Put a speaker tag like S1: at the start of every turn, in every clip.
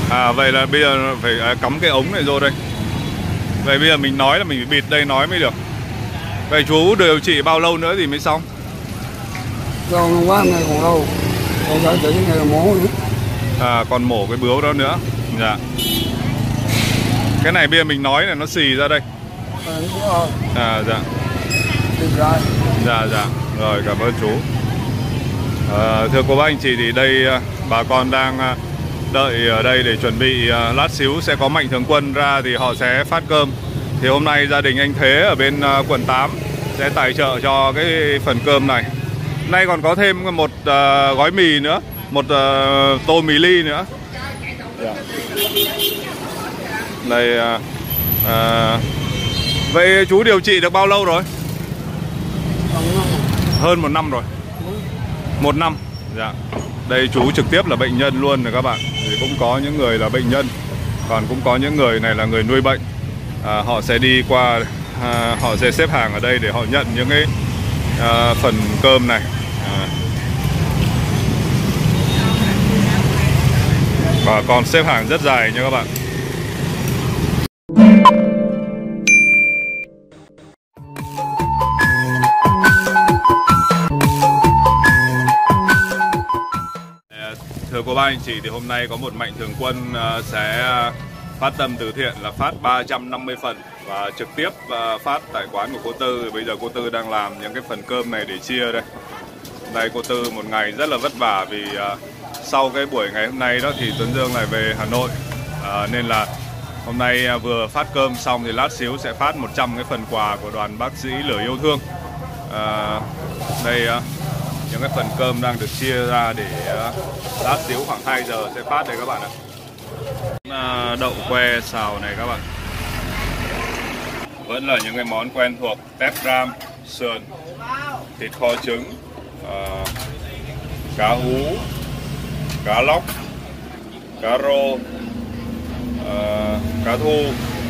S1: À vậy là bây giờ phải cắm cái ống này vô đây. Vậy bây giờ mình nói là mình phải bịt đây nói mới được. Vậy chú điều trị bao lâu nữa thì mới xong?
S2: Lâu quá, hôm nay còn lâu. Còn phải chỉ ngày là mổ nữa.
S1: À còn mổ cái bướu đó nữa. Dạ. Cái này bây giờ mình nói là nó xì ra đây. À dạ. Dạ dạ. Rồi cảm ơn chú. Thưa cô bác anh chị thì đây bà con đang đợi ở đây để chuẩn bị lát xíu sẽ có mạnh thường quân ra thì họ sẽ phát cơm. Thì hôm nay gia đình anh Thế ở bên quận 8 sẽ tài trợ cho cái phần cơm này. Nay còn có thêm một gói mì nữa, một tô mì ly nữa. Đây vậy chú điều trị được bao lâu rồi? Hơn 1 năm rồi. 1 năm. Dạ. Đây chú trực tiếp là bệnh nhân luôn rồi các bạn. Thì cũng có những người là bệnh nhân, còn cũng có những người này là người nuôi bệnh. Họ sẽ đi qua, họ sẽ xếp hàng ở đây để họ nhận những cái phần cơm này. Và còn xếp hàng rất dài nha các bạn. Thưa cô bác anh chị thì hôm nay có một mạnh thường quân sẽ phát tâm từ thiện là phát 350 phần và trực tiếp phát tại quán của cô Tư. Bây giờ cô Tư đang làm những cái phần cơm này để chia đây. Đây cô Tư một ngày rất là vất vả vì sau cái buổi ngày hôm nay đó thì Tuấn Dương lại về Hà Nội, nên là hôm nay vừa phát cơm xong thì lát xíu sẽ phát 100 cái phần quà của đoàn bác sĩ Lửa Yêu Thương. Đây những cái phần cơm đang được chia ra để lát xíu khoảng 2 giờ sẽ phát đây các bạn ạ. Đậu que xào này các bạn. Vẫn là những cái món quen thuộc: tép ram, sườn, thịt kho trứng, cá hú, cá lóc, cá rô, cá thu,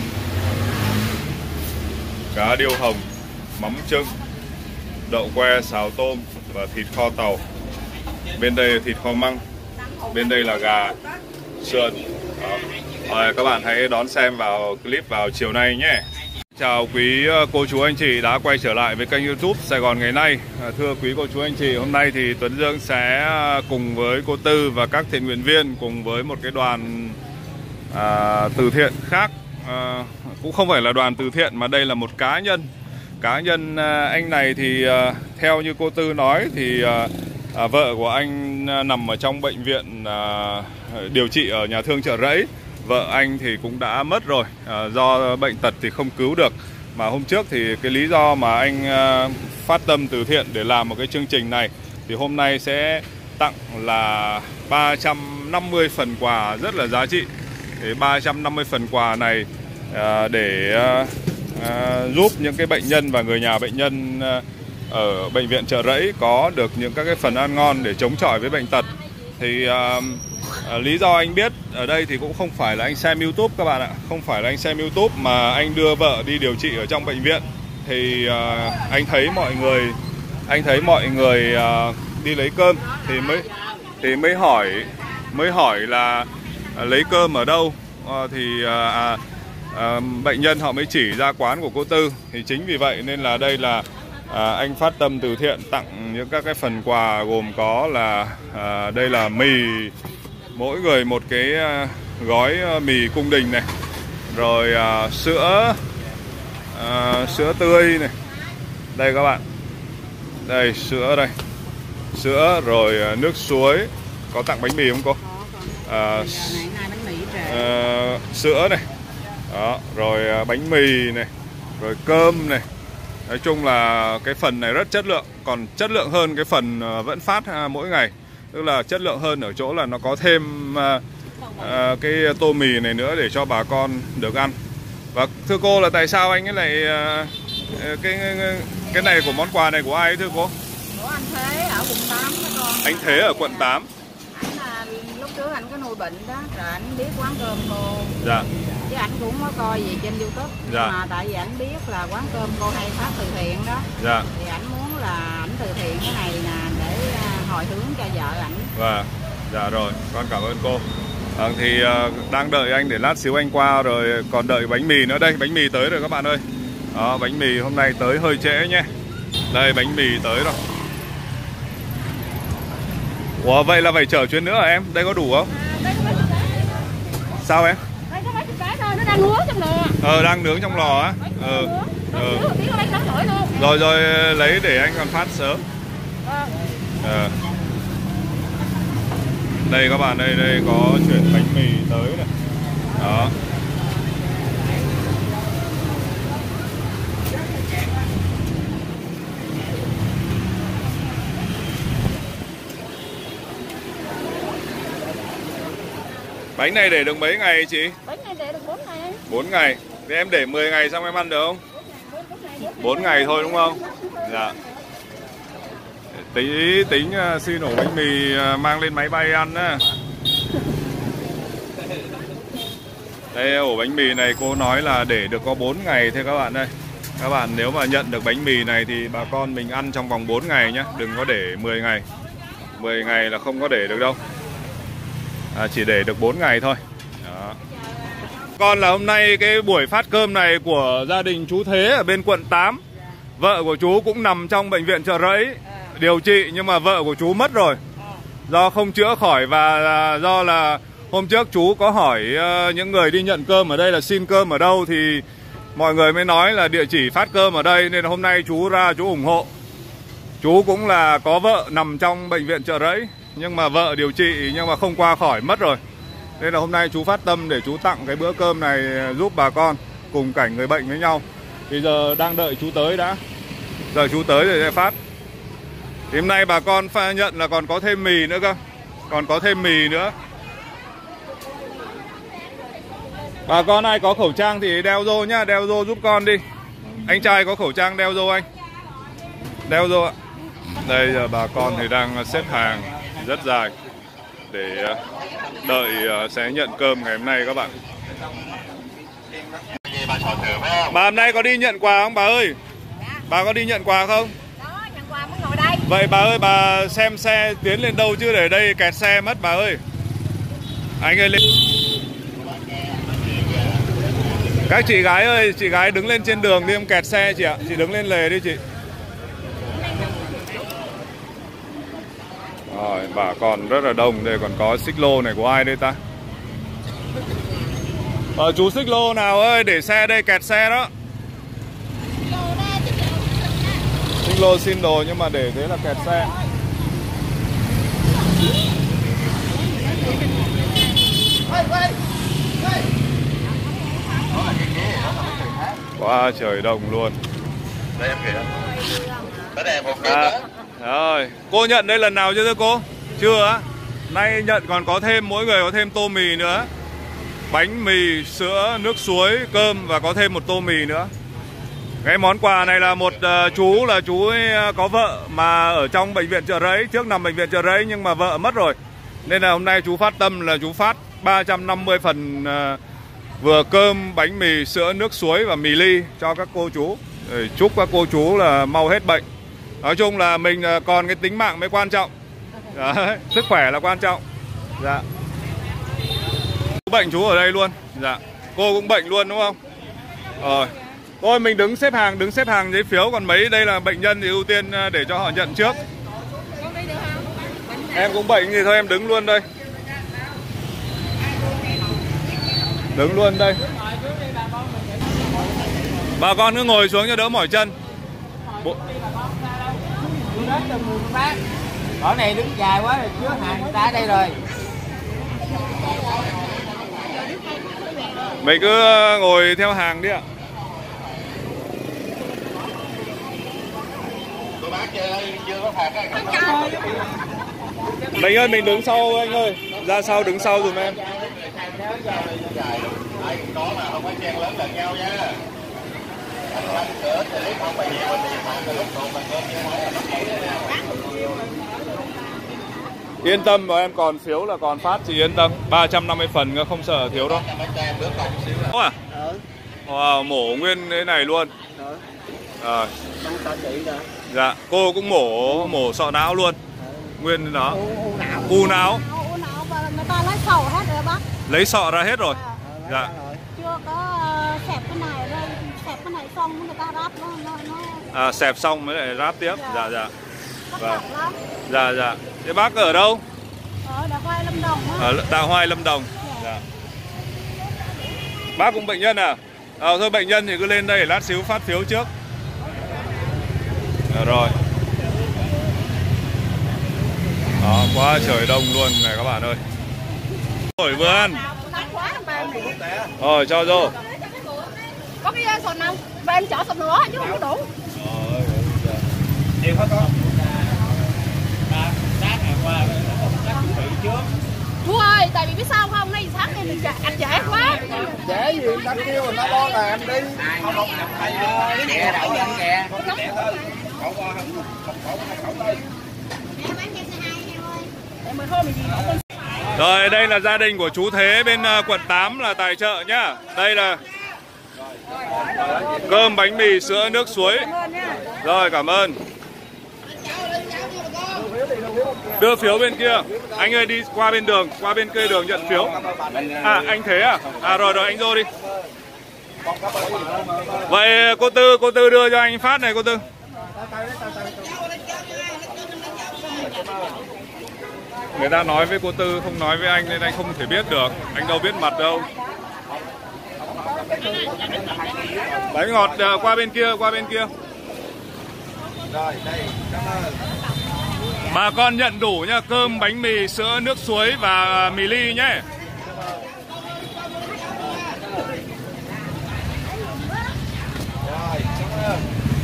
S1: cá điêu hồng, mắm chưng, đậu que xào tôm và thịt kho tàu. Bên đây là thịt kho măng, bên đây là gà, sườn. Rồi các bạn hãy đón xem vào clip vào chiều nay nhé. Chào quý cô chú anh chị đã quay trở lại với kênh YouTube Sài Gòn Ngày Nay. Thưa quý cô chú anh chị, hôm nay thì Tuấn Dương sẽ cùng với cô Tư và các thiện nguyện viên cùng với một cái đoàn từ thiện khác. Cũng không phải là đoàn từ thiện mà đây là một cá nhân. Cá nhân anh này thì theo như cô Tư nói thì vợ của anh nằm ở trong bệnh viện điều trị ở nhà thương Chợ Rẫy. Vợ anh thì cũng đã mất rồi, do bệnh tật thì không cứu được. Mà hôm trước thì cái lý do mà anh phát tâm từ thiện để làm một cái chương trình này thì hôm nay sẽ tặng là 350 phần quà rất là giá trị. Thì 350 phần quà này để giúp những cái bệnh nhân và người nhà bệnh nhân ở bệnh viện Chợ Rẫy có được những các cái phần ăn ngon để chống chọi với bệnh tật. Thì lý do anh biết ở đây thì cũng không phải là anh xem YouTube các bạn ạ. Không phải là anh xem YouTube mà anh đưa vợ đi điều trị ở trong bệnh viện. Thì anh thấy mọi người đi lấy cơm thì mới hỏi là lấy cơm ở đâu. Bệnh nhân họ mới chỉ ra quán của cô Tư. Thì chính vì vậy nên là đây là anh phát tâm từ thiện tặng những các cái phần quà gồm có là đây là mì, mỗi người một cái gói mì cung đình này, rồi sữa tươi này, đây các bạn, đây sữa đây, sữa rồi nước suối. Có tặng bánh mì không cô? Sữa này, đó, rồi bánh mì này, rồi cơm này. Nói chung là cái phần này rất chất lượng, còn chất lượng hơn cái phần vẫn phát mỗi ngày. Tức là chất lượng hơn ở chỗ là nó có thêm cái tô mì này nữa để cho bà con được ăn. Và thưa cô là tại sao anh ấy lại cái này của món quà này của ai ấy thưa cô?
S3: Của anh Thế ở quận 8 đó con.
S1: Anh Thế ở quận 8.
S3: Anh là lúc trước anh có nuôi bệnh đó, rồi anh biết quán cơm cô.
S1: Dạ.
S3: Chứ anh cũng có coi gì trên YouTube.
S1: Dạ.
S3: Nhưng mà tại vì anh biết là quán cơm cô hay phát từ thiện đó.
S1: Dạ.
S3: Thì anh muốn là ảnh từ thiện cái này nè để hồi hướng cho vợ ảnh.
S1: Dạ rồi, con cảm ơn cô. Thì đang đợi anh để lát xíu anh qua rồi còn đợi bánh mì nữa. Đây bánh mì tới rồi các bạn ơi. Đó, bánh mì hôm nay tới hơi trễ nhé. Đây bánh mì tới rồi. Ủa vậy là phải chở chuyến nữa hả em? Đây có đủ không? Sao em?
S3: Đây có mấy chục cái thôi, nó đang nướng trong lò.
S1: Đang nướng trong lò á. Rồi rồi lấy để anh còn phát sớm. Đây các bạn, đây có chuyển bánh mì tới này. Đó. Bánh này để được mấy ngày chị?
S3: Bánh này để được 4 ngày.
S1: 4 ngày. Thế em để 10 ngày xong em ăn được không? 4 ngày thôi đúng không? Dạ. Tính xin ổ bánh mì mang lên máy bay ăn á. Đây ổ bánh mì này cô nói là để được có 4 ngày thôi các bạn ơi. Các bạn nếu mà nhận được bánh mì này thì bà con mình ăn trong vòng 4 ngày nhé. Đừng có để 10 ngày. 10 ngày là không có để được đâu. Chỉ để được 4 ngày thôi. Đó. Còn là hôm nay cái buổi phát cơm này của gia đình chú Thế ở bên quận 8. Vợ của chú cũng nằm trong bệnh viện Chợ Rẫy điều trị, nhưng mà vợ của chú mất rồi do không chữa khỏi. Và do là hôm trước chú có hỏi những người đi nhận cơm ở đây là xin cơm ở đâu, thì mọi người mới nói là địa chỉ phát cơm ở đây. Nên hôm nay chú ra chú ủng hộ. Chú cũng là có vợ nằm trong bệnh viện Chợ Rẫy, nhưng mà vợ điều trị nhưng mà không qua khỏi, mất rồi. Nên là hôm nay chú phát tâm để chú tặng cái bữa cơm này giúp bà con cùng cảnh người bệnh với nhau. Bây giờ đang đợi chú tới đã. Giờ chú tới rồi sẽ phát. Thì hôm nay bà con nhận là còn có thêm mì nữa cơ. Còn có thêm mì nữa. Bà con ai có khẩu trang thì đeo vô nhá. Đeo vô giúp con đi. Anh trai có khẩu trang đeo vô anh. Đeo vô ạ. Đây giờ bà con thì đang xếp hàng rất dài để đợi sẽ nhận cơm ngày hôm nay các bạn. Bà hôm nay có đi nhận quà không bà ơi? Bà có đi nhận quà không?
S3: Đó, nhận quà mới ngồi đây.
S1: Vậy bà ơi, bà xem xe tiến lên đâu chứ để đây kẹt xe mất bà ơi. Anh ơi lên. Các chị gái ơi, chị gái đứng lên trên đường đi, không kẹt xe chị ạ. Chị đứng lên lề đi chị. Rồi, bà còn rất là đông. Đây còn có xích lô này của ai đây ta? Chú xích lô nào ơi, để xe đây, kẹt xe đó. Xích lô xin đồ nhưng mà để thế là kẹt xe. Quá trời đông luôn.
S4: Đây em kìa. Cái này một
S1: rồi, cô nhận đây lần nào chưa thưa cô? Chưa á. Nay nhận còn có thêm, mỗi người có thêm tô mì nữa. Bánh mì, sữa, nước suối, cơm và có thêm một tô mì nữa. Cái món quà này là một chú ấy có vợ mà ở trong bệnh viện Chợ Rẫy, trước nằm bệnh viện Chợ Rẫy nhưng mà vợ mất rồi. Nên là hôm nay chú phát tâm là chú phát 350 phần vừa cơm, bánh mì, sữa, nước suối và mì ly cho các cô chú. Để chúc các cô chú là mau hết bệnh. Nói chung là mình còn cái tính mạng mới quan trọng. Đấy, sức khỏe là quan trọng. Dạ. Bệnh chú ở đây luôn. Dạ. Cô cũng bệnh luôn đúng không? Rồi. Thôi mình đứng xếp hàng giấy phiếu, còn mấy đây là bệnh nhân thì ưu tiên để cho họ nhận trước. Em cũng bệnh thì thôi em đứng luôn đây. Đứng luôn đây. Bà con cứ ngồi xuống cho đỡ mỏi chân.
S5: Ở này đứng dài quá rồi, chứa hàng người ta ở đây rồi.
S1: Mình cứ ngồi theo hàng đi ạ. Mình ơi, mình đứng sau anh ơi. Ra sau, đứng sau dùm em. Yên tâm, và em còn phiếu là còn phát, chị yên tâm. 350 phần không sợ thiếu đâu. À? Wow, mổ nguyên thế này luôn. À. Dạ, cô cũng mổ sọ não luôn. Nguyên đó. U não.
S3: Người ta nói sầu hết rồi bác.
S1: Lấy sọ ra hết rồi. Dạ.
S6: Chưa có xẹp cái này rồi, xẹp cái này xong người ta ráp nó.
S1: À, xẹp xong mới lại ráp tiếp. Dạ dạ.
S6: Vâng.
S1: Dạ dạ. Thế bác ở đâu?
S6: Ở Đạ Hoai Lâm Đồng á.
S1: Ở Đạ Hoai Lâm Đồng. Dạ. Bác cũng bệnh nhân à? Thôi bệnh nhân thì cứ lên đây lát xíu phát phiếu trước. Rồi. Đó, quá trời đông luôn này các bạn ơi. Rồi vươn. Rồi cho vô.
S6: Có cái sồn không? Và em chở sồn nữa chứ không có đủ.
S5: Em có con. Sáng ngày qua chuẩn bị trước.
S6: Chú ơi, tại vì biết sao không? Nay sáng nay mình anh trễ quá.
S2: Trễ gì ta kêu người ta lo làm đi.
S5: Không hay kìa, đậu dân kìa.
S1: Rồi đây là gia đình của chú Thế bên quận 8 là tài trợ nhá. Đây là cơm, bánh mì, sữa, nước suối. Rồi cảm ơn. Đưa phiếu bên kia. Anh ơi đi qua bên đường, qua bên kia đường nhận phiếu. À anh Thế à? À rồi anh vô đi. Vậy cô Tư đưa cho anh phát này cô Tư. Người ta nói với cô Tư không nói với anh nên anh không thể biết được. Anh đâu biết mặt đâu. Bánh ngọt qua bên kia, qua bên kia.
S2: Rồi đây, cảm ơn.
S1: Bà con nhận đủ nhá, cơm, bánh mì, sữa, nước suối và mì ly nhé.
S2: Rồi, cảm ơn.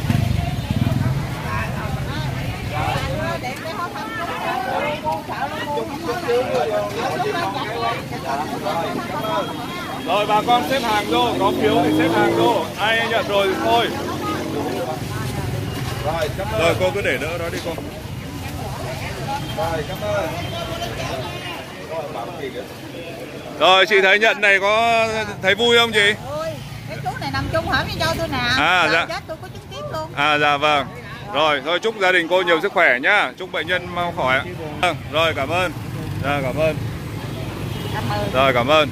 S1: Rồi bà con xếp hàng vô, có phiếu thì xếp hàng vô. Ai nhận rồi thì thôi.
S2: Rồi, cảm ơn.
S1: Rồi cô cứ để đỡ đó đi cô.
S2: Rồi, cảm ơn.
S1: Rồi chị thấy nhận này có thấy vui không chị?
S3: Ôi, cái chú này nằm chung hẻm với nhau tôi nè.
S1: À dạ.
S3: Chết tôi có chứng kiến luôn.
S1: À dạ vâng. Rồi, thôi chúc gia đình cô nhiều sức khỏe nhá. Chúc bệnh nhân mau khỏi. Rồi cảm ơn. Dạ cảm ơn. Rồi cảm ơn.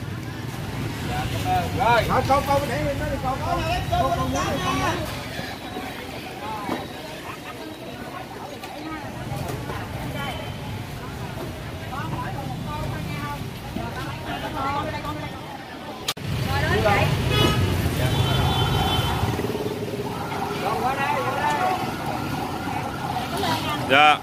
S2: Rồi, con để mình nói đi con. Con nhớ đi con.
S1: Dạ.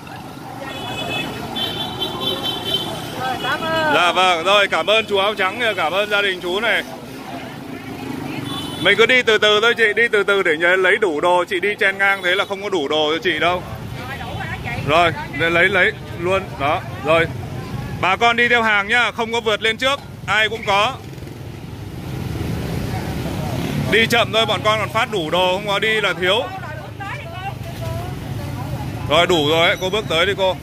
S1: Dạ vâng, rồi cảm ơn chú áo trắng, cảm ơn gia đình chú này. Mình cứ đi từ từ thôi chị, đi từ từ để nhớ lấy đủ đồ, chị đi chen ngang thế là không có đủ đồ cho chị đâu. Rồi, lấy luôn, đó, rồi. Bà con đi theo hàng nhá, không có vượt lên trước, ai cũng có. Đi chậm thôi, bọn con còn phát đủ đồ, không có đi là thiếu. Rồi đủ rồi ấy, cô bước tới đi cô.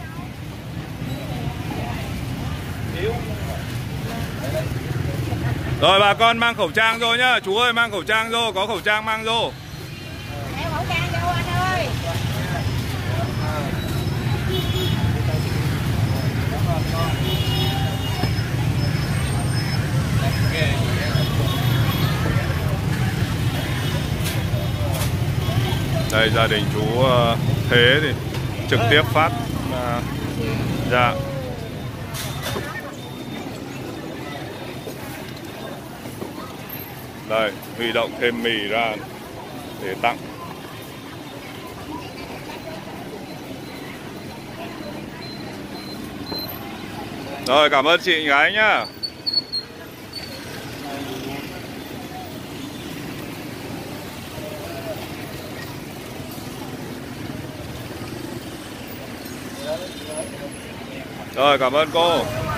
S1: Rồi bà con mang khẩu trang vô nhá, chú ơi mang khẩu trang vô, có khẩu trang mang vô.
S6: Đeo khẩu trang vô anh ơi.
S1: Đây gia đình chú Thế thì trực tiếp phát dạ. Đây huy động thêm mì ra để tặng. Rồi cảm ơn chị gái nhá. Rồi cảm ơn cô.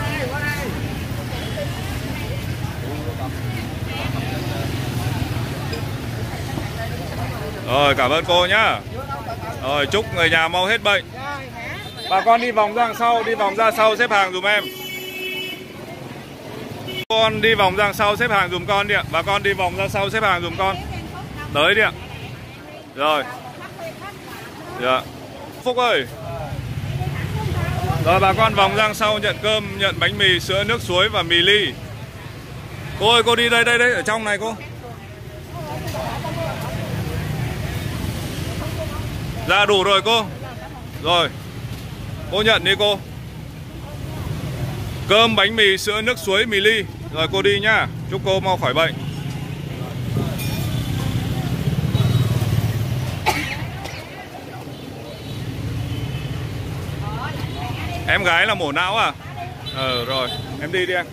S1: Rồi cảm ơn cô nhá. Rồi chúc người nhà mau hết bệnh. Bà con đi vòng ra sau, đi vòng ra sau xếp hàng dùm em. Con đi vòng ra sau xếp hàng dùm con đi ạ. Bà con đi vòng ra sau xếp hàng dùm con. Tới đi ạ. Rồi. Dạ. Phúc ơi. Rồi bà con vòng ra sau nhận cơm, nhận bánh mì, sữa, nước suối và mì ly. Cô ơi, cô đi đây, ở trong này cô. Dạ đủ rồi cô. Rồi, cô nhận đi cô. Cơm, bánh mì, sữa, nước suối, mì ly. Rồi cô đi nhá. Chúc cô mau khỏi bệnh. Em gái là mổ não à? Rồi, em đi em.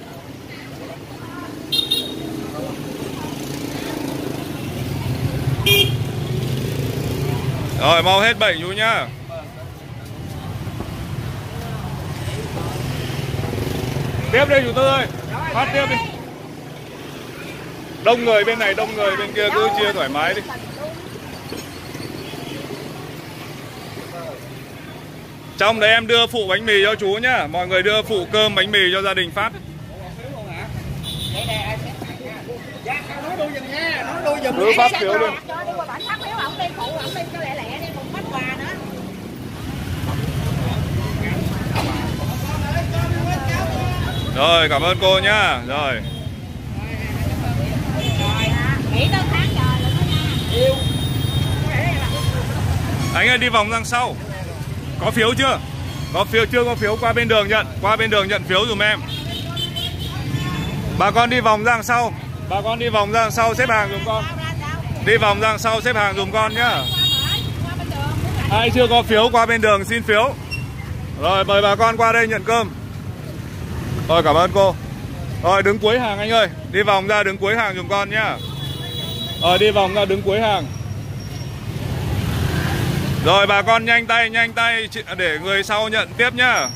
S1: Rồi, mau hết bệnh chú nhá. Tiếp đi chú Tư ơi. Phát tiếp đi. Đông người bên này, đông người bên kia, cứ chia thoải mái đi. Trong đấy em đưa phụ bánh mì cho chú nhá. Mọi người đưa phụ cơm bánh mì cho gia đình phát. Cứ phát phiếu luôn. Rồi, cảm ơn cô nhá. Rồi. Anh ơi, đi vòng đằng sau. Có phiếu chưa? Có phiếu chưa? Có phiếu qua bên đường nhận. Qua bên đường nhận phiếu dùm em. Bà con đi vòng ra đằng sau. Bà con đi vòng ra đằng sau xếp hàng dùm con. Đi vòng ra đằng sau xếp hàng dùm con nhá. Ai chưa có phiếu qua bên đường xin phiếu. Rồi mời bà con qua đây nhận cơm. Rồi cảm ơn cô. Rồi đứng cuối hàng anh ơi. Đi vòng ra đứng cuối hàng dùm con nhá. Rồi đi vòng ra đứng cuối hàng. Rồi bà con nhanh tay để người sau nhận tiếp nhá.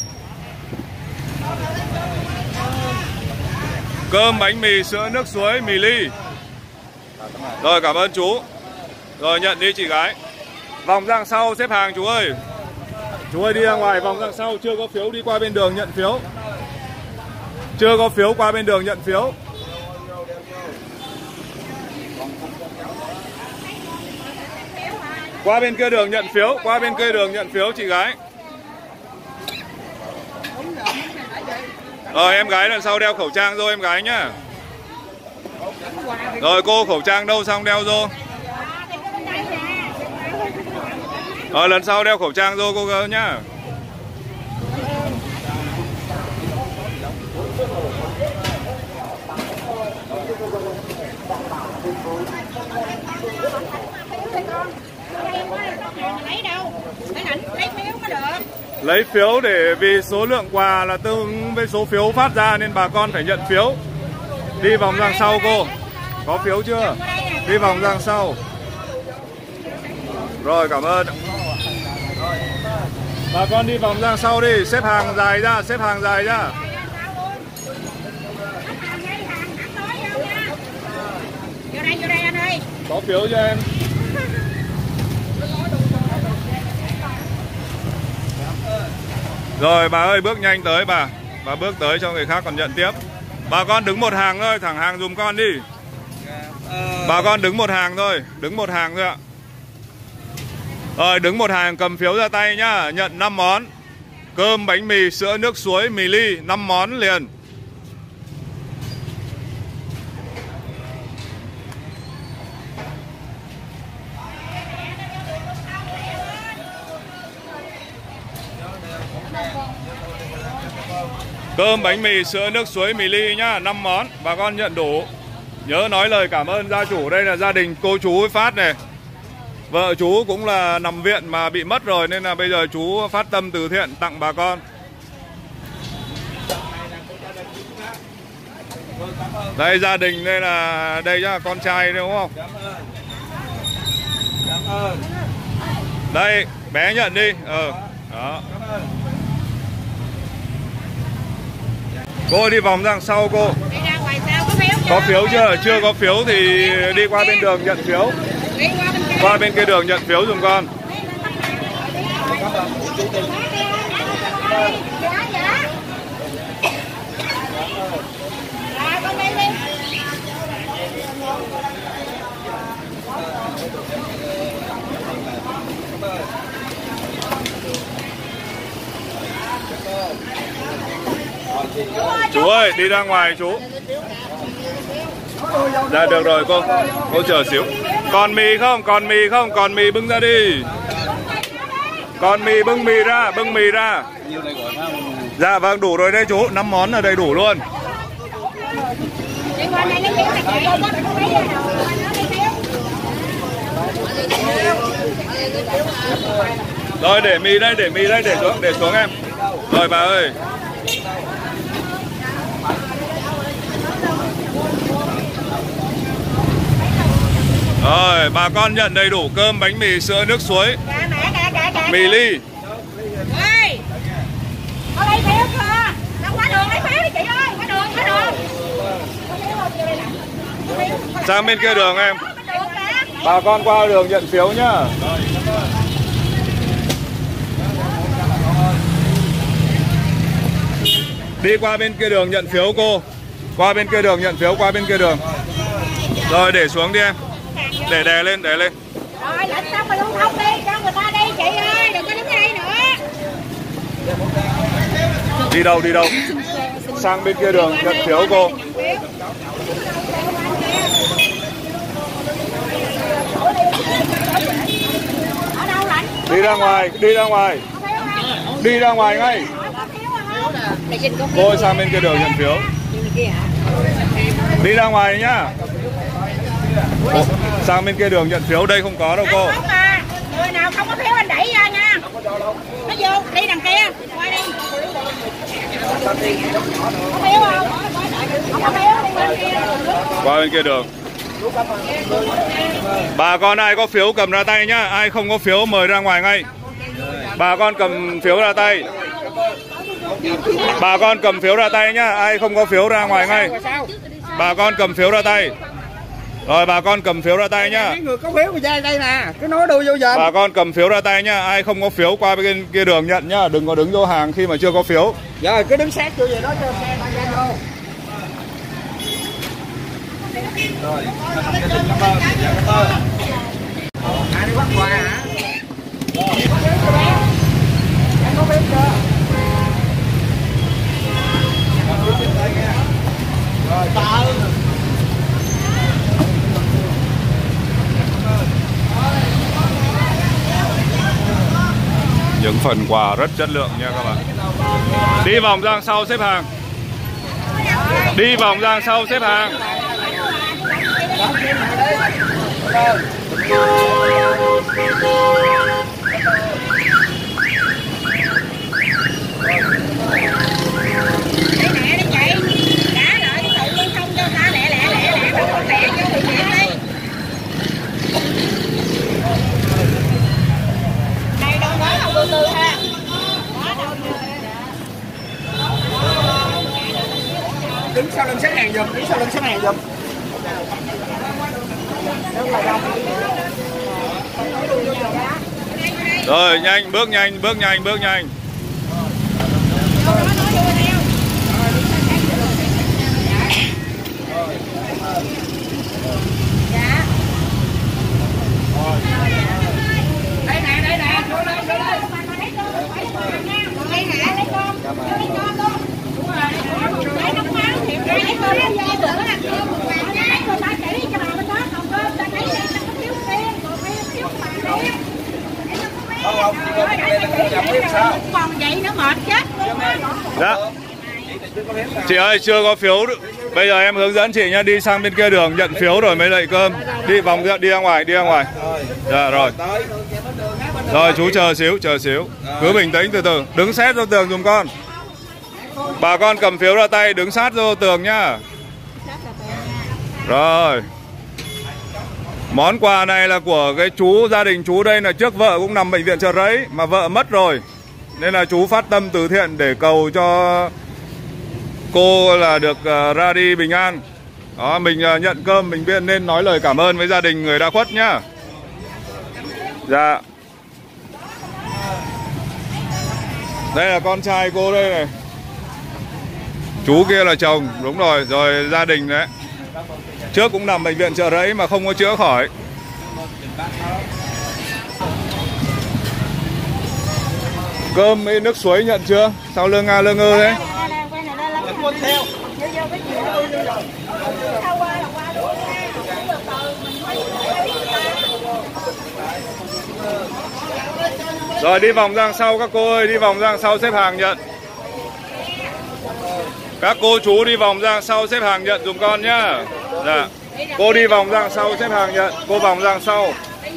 S1: Cơm, bánh mì, sữa, nước suối, mì ly. Rồi cảm ơn chú. Rồi nhận đi chị gái. Vòng ra sau xếp hàng chú ơi. Chú ơi đi ra ngoài vòng ra sau. Chưa có phiếu đi qua bên đường nhận phiếu. Chưa có phiếu qua bên đường nhận phiếu. Qua bên kia đường nhận phiếu. Qua bên kia đường nhận phiếu chị gái. Rồi em gái lần sau đeo khẩu trang vô em gái nhá. Rồi cô khẩu trang đâu xong đeo vô. Rồi lần sau đeo khẩu trang vô cô gái nhá. Lấy phiếu để vì số lượng quà là tương ứng với số phiếu phát ra nên bà con phải nhận phiếu. Đi vòng ra sau cô. Có phiếu chưa? Đi vòng ra sau. Rồi cảm ơn. Bà con đi vòng ra sau đi, xếp hàng dài ra, xếp hàng dài ra. Vô đây anh ơi. Có phiếu cho em. Rồi bà ơi bước nhanh tới bà. Bà bước tới cho người khác còn nhận tiếp. Bà con đứng một hàng thôi, thẳng hàng dùm con đi. Bà con đứng một hàng thôi, đứng một hàng thôi ạ. Rồi đứng một hàng cầm phiếu ra tay nhá. Nhận 5 món. Cơm, bánh mì, sữa, nước suối, mì ly 5 món liền. Cơm, bánh mì, sữa, nước suối, mì ly nhá, 5 món. Bà con nhận đủ. Nhớ nói lời cảm ơn gia chủ. Đây là gia đình cô chú Phát này. Vợ chú cũng là nằm viện mà bị mất rồi nên là bây giờ chú phát tâm từ thiện tặng bà con. Đây gia đình đây là đây nhá, con trai đúng không? Đây bé nhận đi. Đó. Cô đi vòng ra sau cô. Có phiếu chưa? Chưa có phiếu thì đi qua bên đường nhận phiếu. Qua bên kia đường nhận phiếu dùm con. ơi, đi ra ngoài chú. Dạ được rồi cô chờ xíu. Còn mì không? Còn mì không? Còn mì bưng ra đi. Còn mì bưng mì ra. Dạ vâng, đủ rồi đấy chú, 5 món là đầy đủ luôn. Rồi để mì đây, để xuống em. Rồi bà ơi. Rồi, bà con nhận đầy đủ cơm, bánh mì, sữa, nước suối, mì ly.
S3: Ê, có lấy phiếu chưa? Đâu qua đường lấy phiếu đi chị ơi, qua đường.
S1: Sang bên kia đường em. Bà con qua đường nhận phiếu nhá. Đi qua bên kia đường nhận phiếu cô. Qua bên kia đường nhận phiếu, qua bên kia đường. Rồi để xuống đi em. Để đè lên.
S3: Rồi lãnh xong mà lưu thông đi, cho người ta đi chị ơi, đừng có đứng ở đây nữa.
S1: Đi đâu? Sang bên kia đường nhận phiếu cô.
S3: Ở đâu lãnh?
S1: Đi ra ngoài ngay. Cô ơi, sang bên kia đường nhận phiếu. Đi ra ngoài nhá. Ồ, sang bên kia đường nhận phiếu, đây không có đâu cô.
S3: Không à. Người nào không có phiếu anh đẩy ra nha. Nó vô, đi đằng kia, qua đi. Có phiếu không? Không có phiếu, đi bên kia.
S1: Qua bên kia đường. Bà con ai có phiếu cầm ra tay nhá, ai không có phiếu mời ra ngoài ngay. Bà con cầm phiếu ra tay. Bà con cầm phiếu ra tay nhá, ai không có phiếu ra ngoài ngay. Bà con cầm phiếu ra tay. Rồi bà con cầm phiếu ra tay nhá.
S2: Mấy người có phiếu ra đây nè, cứ nói đuôi vô giờ.
S1: Bà con cầm phiếu ra tay nhá, ai không có phiếu qua bên kia đường nhận nhá, đừng có đứng vô hàng khi mà chưa có phiếu.
S2: Rồi cứ đứng sát vô vậy đó cho xe ta ra vô. Rồi, cảm ơn. Ai đi bắt quà hả? Anh có biết chưa? Rồi, tạ.
S1: Những phần quà rất chất lượng nha các bạn. Đi vòng ra sau xếp hàng. Đi vòng ra sau xếp hàng.
S2: Đứng sau lưng xếp hàng giùm,
S1: Rồi nhanh, bước nhanh.
S3: Còn vậy nữa mệt chết.
S1: Dạ. Chị ơi, chưa có phiếu. Bây giờ em hướng dẫn chị nhá, đi sang bên kia đường nhận phiếu rồi mới lấy cơm. Đi vòng đi ra ngoài. Dạ rồi. Rồi chú chờ xíu. Cứ bình tĩnh từ từ. Đứng sát vô tường dùm con. Bà con cầm phiếu ra tay, đứng sát vô tường nhá. Rồi. Món quà này là của cái chú, gia đình chú đây là trước vợ cũng nằm bệnh viện Chợ Rẫy mà vợ mất rồi. Nên là chú phát tâm từ thiện để cầu cho cô là được ra đi bình an. Đó, mình nhận cơm mình biết nên nói lời cảm ơn với gia đình người đã khuất nhá. Dạ. Đây là con trai cô đây này. Chú kia là chồng, đúng rồi, rồi gia đình đấy. Trước cũng nằm bệnh viện Chợ Rẫy mà không có chữa khỏi. Cơm với nước suối nhận chưa? Sau lương A lương ơ đấy.
S3: vô cái chuyện sau qua là qua luôn nha. Từ từ mình mới
S1: Rồi đi vòng ra sau các cô ơi, đi vòng ra sau xếp hàng nhận. Các cô chú đi vòng ra sau xếp hàng nhận dùm con nhá. Dạ. Cô đi vòng ra sau xếp hàng nhận, cô vòng ra sau.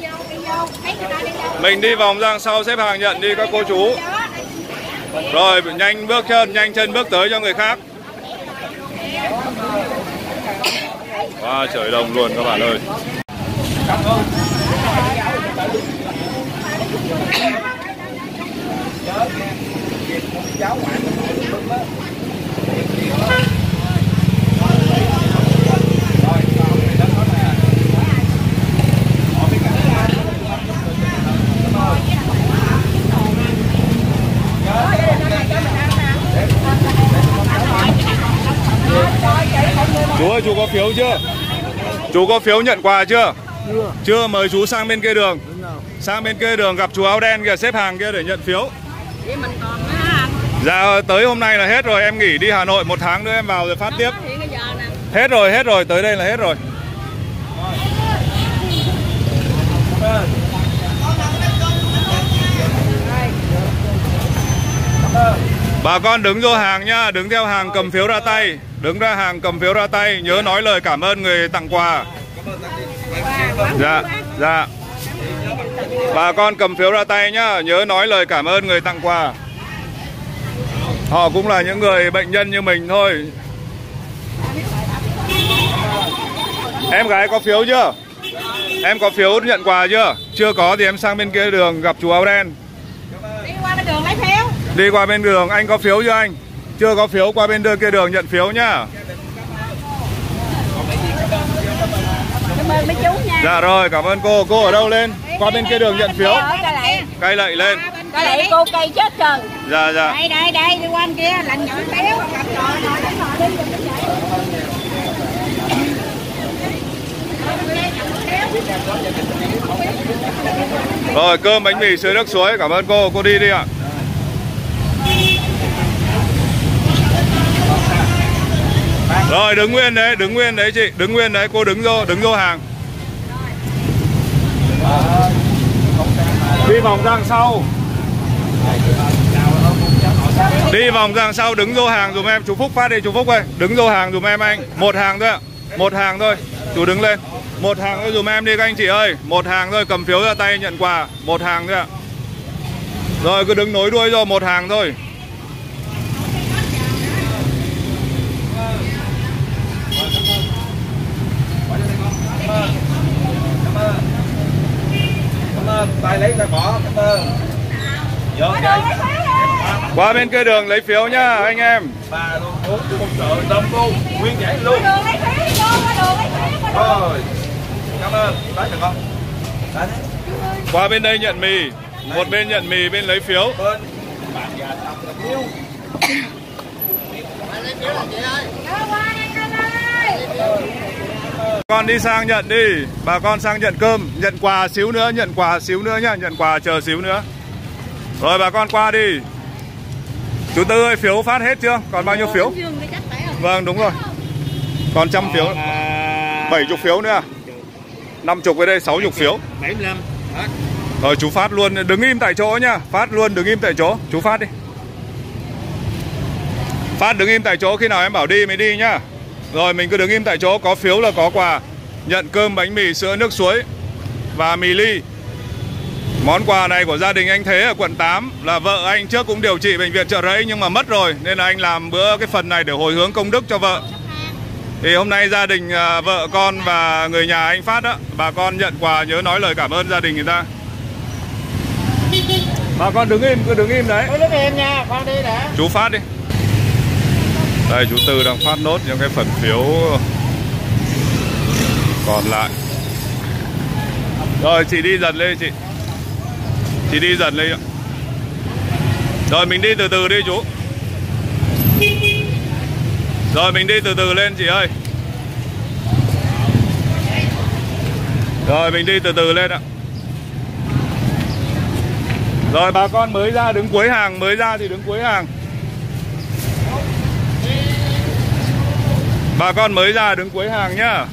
S1: Mình đi vòng ra sau xếp hàng nhận đi các cô chú. Rồi nhanh bước chân, nhanh chân bước tới cho người khác. Wow, trời đông luôn các bạn ơi. Chú ơi, chú có phiếu chưa? Chú có phiếu nhận quà chưa? Chưa, mời chú sang bên kia đường. Sang bên kia đường gặp chú áo đen kìa, xếp hàng kia để nhận phiếu.
S3: Vậy mình còn á.
S1: Dạ, tới hôm nay là hết rồi, em nghỉ đi Hà Nội 1 tháng nữa em vào rồi phát tiếp. Hết rồi, tới đây là hết rồi. Bà con đứng vô hàng nhá, đứng theo hàng cầm phiếu ra tay. Đứng ra hàng cầm phiếu ra tay, nhớ nói lời cảm ơn người tặng quà. Dạ, dạ. Bà con cầm phiếu ra tay nhá, nhớ nói lời cảm ơn người tặng quà. Họ cũng là những người bệnh nhân như mình thôi. Em gái có phiếu chưa? Em có phiếu nhận quà chưa? Chưa có thì em sang bên kia đường gặp chú áo đen.
S3: Đi qua bên đường lấy phiếu.
S1: Đi qua bên đường, anh có phiếu chưa anh? Chưa có phiếu qua bên kia đường nhận phiếu nhá.
S3: Cảm ơn mấy chú nha.
S1: Dạ rồi, cảm ơn cô. Cô ở đâu lên? Qua bên kia đường nhận phiếu. Cây lậy lên.
S3: Cây lậy cô cây chết trời.
S1: Dạ dạ.
S3: Đây đi qua bên kia lành nhận phiếu.
S1: Rồi cơm bánh mì sữa nước suối, cảm ơn cô đi đi ạ. Rồi đứng nguyên đấy chị, đứng nguyên đấy, cô đứng vô hàng. Đi vòng ra sau. Đi vòng ra sau, đứng vô hàng dùm em, chú Phúc phát đi, chú Phúc ơi, đứng vô hàng dùm em anh, 1 hàng thôi ạ, 1 hàng thôi, chú đứng lên, 1 hàng thôi dùm em đi các anh chị ơi, 1 hàng thôi, cầm phiếu ra tay nhận quà, 1 hàng thôi ạ. Rồi cứ đứng nối đuôi rồi, 1 hàng thôi.
S5: Tay lấy tay bỏ, cảm ơn.
S1: Qua bên kia đường lấy phiếu nhá anh em.
S5: Bà luôn, uống một trợ đông luôn, nguyên giải luôn. Rồi, cảm ơn, lấy được không?
S1: Qua bên đây nhận mì, một bên nhận mì, bên lấy phiếu.
S5: Bên bạn già xong là phiếu. Lấy phiếu là chị ơi.
S1: Con đi sang nhận đi, bà con sang nhận cơm, nhận quà xíu nữa, nhận quà xíu nữa nhá, nhận quà chờ xíu nữa. Rồi bà con qua đi. Chú Tư ơi, phiếu phát hết chưa? Còn bao nhiêu phiếu? Vâng, đúng rồi. Còn 100 phiếu, 70 phiếu nữa. 50 cái đây, 60 phiếu.
S5: 75.
S1: Rồi chú phát luôn, đứng im tại chỗ nhá. Phát luôn, đứng im tại chỗ, chú phát đi. Phát đứng im tại chỗ, khi nào em bảo đi mới đi nhá. Rồi mình cứ đứng im tại chỗ, có phiếu là có quà. Nhận cơm, bánh mì, sữa, nước suối và mì ly. Món quà này của gia đình anh Thế ở quận 8. Là vợ anh trước cũng điều trị bệnh viện Chợ Rẫy nhưng mà mất rồi, nên là anh làm bữa cái phần này để hồi hướng công đức cho vợ. Thì hôm nay gia đình vợ con và người nhà anh Phát đó, bà con nhận quà nhớ nói lời cảm ơn gia đình người ta. Bà con đứng im, cứ đứng im đấy.
S5: Đứng im nha, con đi đã.
S1: Chú phát đi. Đây chú Tư đang phát nốt những cái phần phiếu còn lại. Rồi chị đi dần lên chị. Chị đi dần lên ạ. Rồi mình đi từ từ đi chú. Rồi mình đi từ từ lên chị ơi. Rồi mình đi từ từ lên ạ. Rồi bà con mới ra đứng cuối hàng, mới ra thì đứng cuối hàng. Bà con mới ra đứng cuối hàng nhá.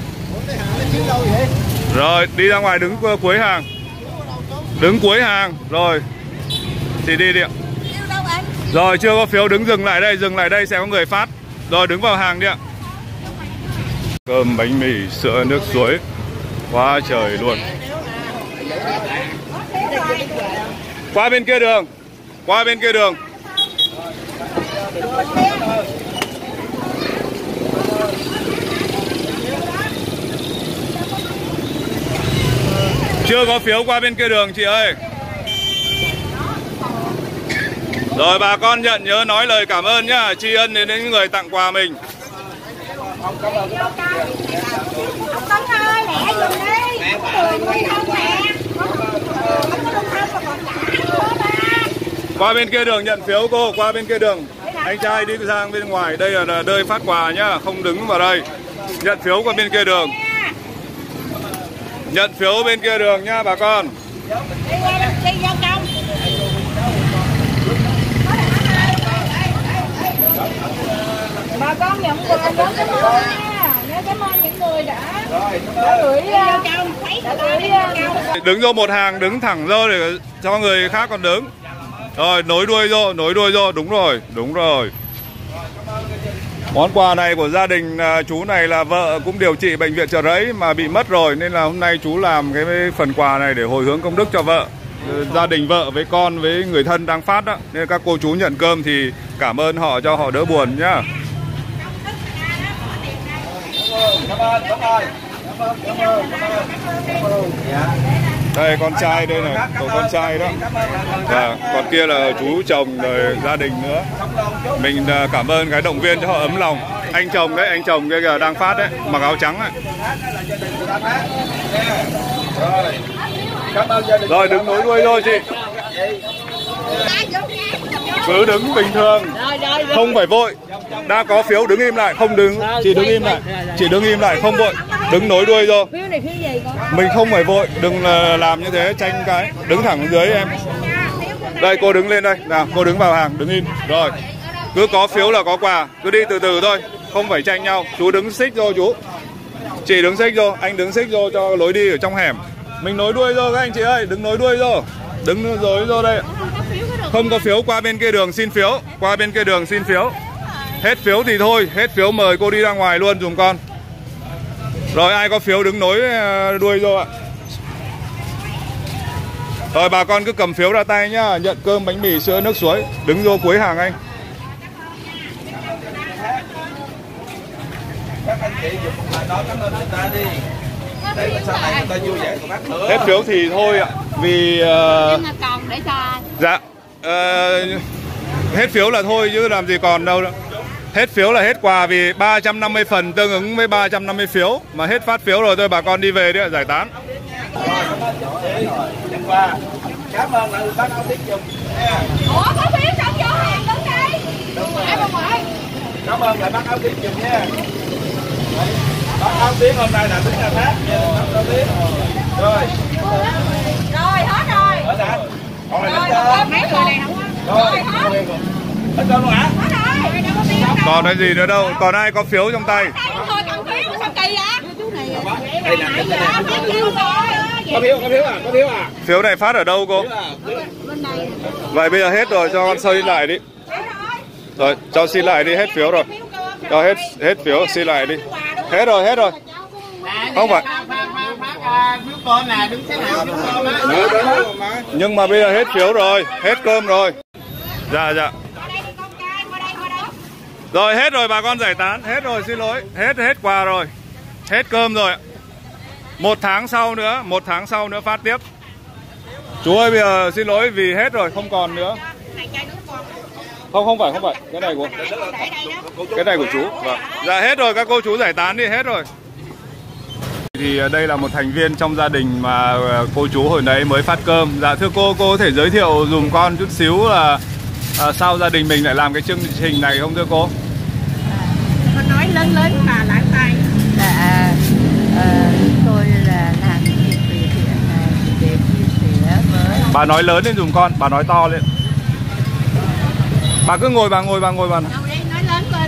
S1: Rồi đi ra ngoài đứng cuối hàng. Đứng cuối hàng. Rồi thì đi đi ạ. Rồi chưa có phiếu đứng dừng lại đây sẽ có người phát. Rồi đứng vào hàng đi ạ. Cơm bánh mì sữa nước suối quá trời luôn. Qua bên kia đường. Qua bên kia đường. Chưa có phiếu qua bên kia đường chị ơi. Rồi bà con nhận nhớ nói lời cảm ơn nhá, tri ân đến những người tặng quà mình.
S3: Ông Tấn ơi, lẹ dùm đi.
S1: Qua bên kia đường nhận phiếu cô, qua bên kia đường. Anh trai đi sang bên ngoài, đây là nơi phát quà nhá, không đứng vào đây. Nhận phiếu qua bên kia đường. Nhận phiếu bên kia đường nhá bà con.
S3: Đi vô trong. Bà con nhận quà nhớ cảm ơn nha. Nhớ cảm ơn những người đã gửi vô trong.
S1: Đứng vô một hàng, đứng thẳng vô để cho người khác còn đứng. Rồi nối đuôi vô, đúng rồi. Món quà này của gia đình chú này là vợ cũng điều trị bệnh viện Chợ Rẫy mà bị mất rồi, nên là hôm nay chú làm cái phần quà này để hồi hướng công đức cho vợ. Gia đình vợ với con với người thân đang phát đó, nên các cô chú nhận cơm thì cảm ơn họ cho họ đỡ buồn nhá. Đây con trai đây này, cậu con trai đó. Và còn kia là chú chồng rồi gia đình nữa. Mình cảm ơn cái động viên cho họ ấm lòng. Anh chồng đấy, anh chồng kia kìa đang phát đấy, mặc áo trắng ấy. Rồi đứng nối đuôi thôi chị. Cứ đứng bình thường, không phải vội. Đã có phiếu đứng im lại, không đứng, chỉ đứng im lại, không vội. Đứng nối đuôi vô. Mình không phải vội, đừng làm như thế, tranh cái. Đứng thẳng dưới em. Đây cô đứng lên đây, nào cô đứng vào hàng, đứng im. Rồi, cứ có phiếu là có quà, cứ đi từ từ thôi, không phải tranh nhau. Chú đứng xích vô chú. Chị đứng xích vô, anh đứng xích vô cho lối đi ở trong hẻm. Mình nối đuôi vô các anh chị ơi, đứng nối đuôi vô. Đứng rồi vô đây. Không có phiếu qua bên kia đường xin phiếu. Qua bên kia đường xin phiếu. Hết phiếu thì thôi, hết phiếu mời cô đi ra ngoài luôn dùm con. Rồi ai có phiếu đứng nối đuôi vô ạ. Rồi bà con cứ cầm phiếu ra tay nhá. Nhận cơm bánh mì sữa nước suối. Đứng vô cuối hàng anh.
S5: Các anh chị dùng một lời nói cảm ơn người ta đi. Để mà sau này người ta vui vẻ của bác nữa.
S1: Hết phiếu thì thôi ạ. Vì
S6: còn để cho.
S1: dạ hết phiếu là thôi chứ làm gì còn đâu nữa. Hết phiếu là hết quà, vì 350 phần tương ứng với 350 phiếu. Mà hết phát phiếu rồi thôi bà con đi về đi ạ, giải tán.
S5: Cảm ơn lại bác Áo Tiến dùng.
S3: Ủa có phiếu xong vô hàng đứng đây.
S5: Cảm ơn lại bác Áo Tiến dùng nha. Bác Áo Tiến hôm nay là đứng nhà phát nha, bác Áo Tiến. Rồi.
S3: Rồi hết rồi.
S5: Hết hả? Còn này
S3: Rồi
S5: hết
S3: mấy người này không? Rồi hết.
S5: Hết cơm luôn hả?
S3: Hết rồi. Đâu có phiếu đâu.
S1: Còn cái gì nữa đâu, còn ai có phiếu trong tay?
S3: Thôi cần phiếu sao kỳ vậy?
S5: Đây nè, đây nè. Có phiếu à?
S1: Phiếu này phát ở đâu cô? Vậy bây giờ hết rồi, cho con xin lại đi. Rồi, cho xin lại đi, hết phiếu rồi. Cho hết phiếu, xin lại đi. Hết rồi. Không phải.
S5: Phiếu cơm nè, đứng thế nào phiếu cơm á.
S1: Nhưng mà bây giờ hết phiếu rồi, hết cơm rồi. Dạ. Rồi hết rồi bà con giải tán, hết rồi xin lỗi, hết quà rồi. Hết cơm rồi. 1 tháng sau nữa phát tiếp. Chú ơi bây giờ xin lỗi vì hết rồi, không còn nữa. Không phải, cái này của chú. Vâng. Dạ hết rồi, các cô chú giải tán đi, hết rồi. Thì đây là một thành viên trong gia đình mà cô chú hồi nãy mới phát cơm. Dạ thưa cô có thể giới thiệu dùm con chút xíu là sao gia đình mình lại làm cái chương trình này không thưa cô?
S3: Con nói lớn mà lãng tay.
S7: Dạ, tôi là làm cái việc từ thiện này để chia sẻ với.
S1: Bà nói lớn lên dùm con, bà nói to lên. Bà cứ ngồi bà.
S3: Đâu đi, nói lớn lên.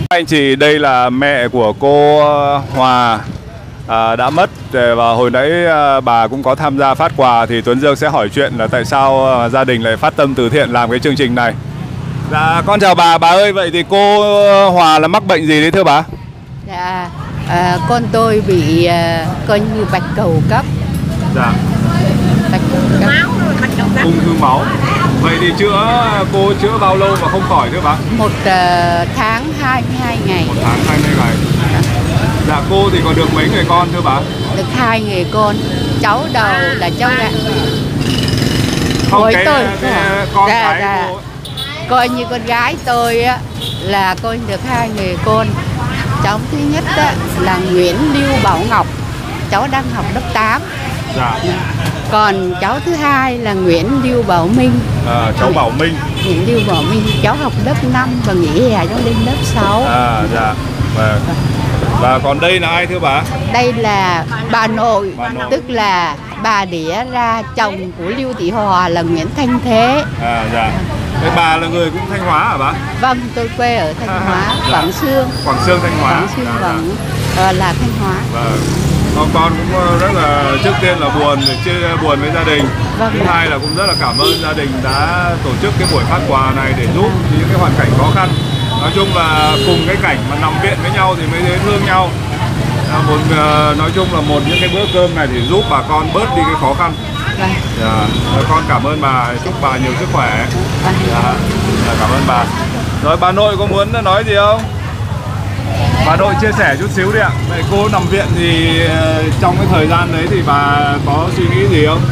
S1: Anh chị, đây là mẹ của cô Hòa đã mất, và hồi nãy bà cũng có tham gia phát quà, thì Tuấn Dương sẽ hỏi chuyện là tại sao gia đình lại phát tâm từ thiện làm cái chương trình này. Dạ, con chào bà ơi, vậy thì cô Hòa là mắc bệnh gì đấy thưa bà?
S7: Dạ, con tôi bị coi như bạch cầu cấp.
S1: Dạ.
S7: Bạch cầu cấp.
S1: Ung thư máu. Vậy thì cô chữa bao lâu mà không khỏi thưa bà?
S7: 1 tháng 22 ngày.
S1: 1 tháng 20 ngày. Dạ, cô thì còn được mấy người con thưa bà?
S7: Được 2 người con. Cháu đầu là cháu gái.
S1: Không,
S7: Với
S1: cái con gái cô ấy.
S7: Coi như con gái tôi á là coi được 2 người con. Cháu thứ nhất á, là Nguyễn Lưu Bảo Ngọc, cháu đang học lớp 8.
S1: Dạ.
S7: Còn cháu thứ hai là Nguyễn Lưu Bảo Minh.
S1: Cháu Bảo Minh.
S7: Nguyễn Lưu Bảo Minh, cháu học lớp 5 và nghỉ hè cháu lên lớp 6.
S1: Dạ. Và còn đây là ai thưa bà?
S7: Đây là bà nội, tức là bà đẻ ra chồng của Lưu Thị Hòa là Nguyễn Thanh Thế.
S1: Dạ. Thế bà là người cũng Thanh Hóa hả bà?
S7: Vâng, tôi quê ở Thanh Hóa,
S1: dạ.
S7: Quảng Xương.
S1: Quảng Xương, Thanh Hóa.
S7: Quảng Xương vẫn là Thanh Hóa.
S1: Vâng. Con cũng rất là, trước tiên là buồn với gia đình.
S7: Vâng.
S1: Thứ hai là cũng rất là cảm ơn gia đình đã tổ chức cái buổi phát quà này để giúp những cái hoàn cảnh khó khăn. Nói chung là cùng cái cảnh mà nằm viện với nhau thì mới dễ thương nhau. Nói chung là những cái bữa cơm này thì giúp bà con bớt đi cái khó khăn.
S7: Vâng.
S1: Dạ. Con cảm ơn bà, chúc bà nhiều sức khỏe.
S7: Vâng.
S1: Dạ. Cảm ơn bà. Rồi bà nội có muốn nói gì không? Bà nội chia sẻ chút xíu đi ạ. Vậy cô nằm viện thì trong cái thời gian đấy thì bà có suy nghĩ gì không?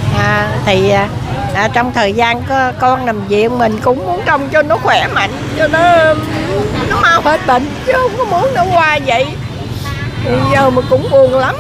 S8: Trong thời gian con nằm viện mình cũng muốn trông cho nó khỏe mạnh, cho nó mau hết bệnh, chứ không có muốn nó qua vậy. Thì giờ mà cũng buồn lắm.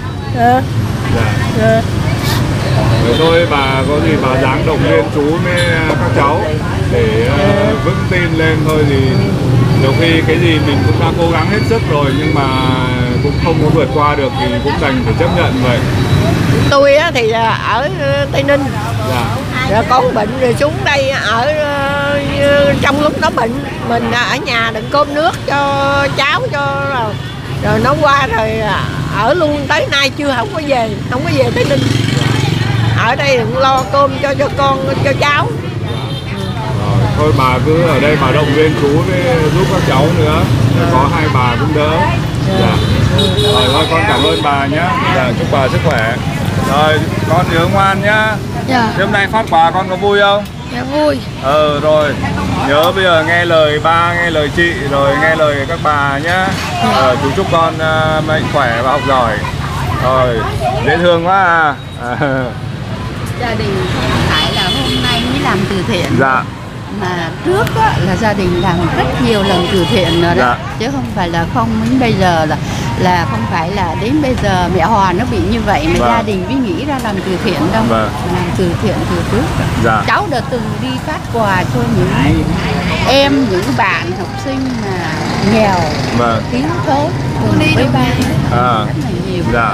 S1: Dạ. Vậy thôi bà có gì bà dáng động viên chú với các cháu để vững tin lên thôi, thì nhiều khi cái gì mình cũng đã cố gắng hết sức rồi nhưng mà cũng không có vượt qua được thì cũng đành phải chấp nhận vậy.
S8: Tôi thì ở Tây Ninh.
S1: Dạ.
S8: Rồi con bệnh rồi xuống đây ở trong lúc nó bệnh mình ở nhà đựng cơm nước cho cháu rồi nó qua rồi ở luôn tới nay không có về Tây Ninh. Ở đây đừng lo cơm cho con cho cháu.
S1: Thôi bà cứ ở đây bà động viên chú với giúp các cháu nữa, có hai bà cũng đỡ. Dạ. Rồi thôi con cảm ơn bà nhé. Dạ, chúc bà sức khỏe. Rồi con nhớ ngoan nhá.
S8: Dạ.
S1: Hôm nay phát quà con có vui không?
S8: Dạ vui.
S1: Rồi nhớ bây giờ nghe lời ba, nghe lời chị, rồi nghe lời các bà nhá. Chú chúc con mạnh khỏe và học giỏi. Rồi dễ thương quá
S7: Gia đình không phải là hôm nay mới làm từ thiện.
S1: Dạ.
S7: Mà trước á, là gia đình làm rất nhiều lần từ thiện rồi đó.
S1: Dạ.
S7: Chứ không phải là không đến bây giờ là không phải là đến bây giờ mẹ Hòa nó bị như vậy mà gia đình mới nghĩ ra làm từ thiện đâu. Làm từ thiện từ trước rồi.
S1: Dạ.
S7: Cháu đã từng đi phát quà cho những em, những bạn học sinh mà nghèo, thiếu thốn cùng với ba rất là nhiều.
S1: Dạ.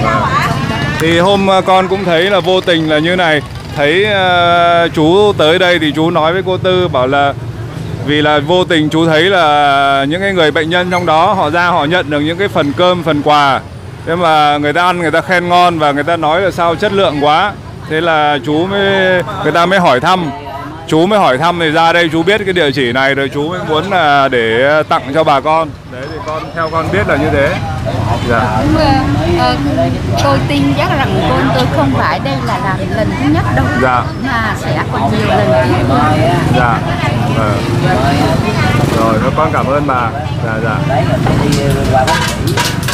S1: Thì hôm con cũng thấy là vô tình là như này, thấy chú tới đây thì chú nói với cô Tư bảo là vì là vô tình chú thấy là những cái người bệnh nhân trong đó họ ra họ nhận được những cái phần cơm, phần quà, thế mà người ta ăn người ta khen ngon và người ta nói là sao chất lượng quá, thế là người ta mới hỏi thăm. Chú mới hỏi thăm thì ra đây chú biết cái địa chỉ này rồi chú mới muốn là để tặng cho bà con. Đấy thì theo con biết là như thế. Dạ.
S7: Tôi tin chắc rằng con tôi không phải đây là làm lần thứ nhất đâu.
S1: Dạ.
S7: Mà sẽ còn nhiều lần tiếp nữa.
S1: Dạ. Rồi con cảm ơn bà. Dạ.